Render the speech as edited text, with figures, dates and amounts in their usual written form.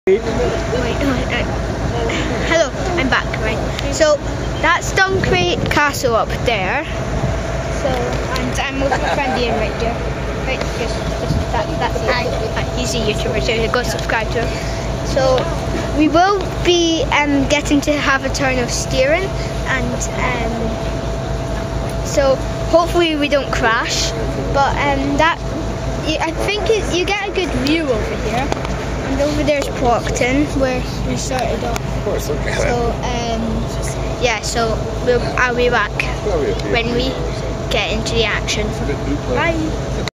Hello, I'm back, right? So that's Duncraig Castle up there. So, and I'm with my friend Ian right here. Right, that's Ian. He's a YouTuber, so go subscribe to him. So we will be getting to have a turn of steering, and so hopefully we don't crash. But I think you get a good view over here. And over there's Procton, where we started off. Of course, okay. So, yeah, so I'll be back when we get into the action. Bye!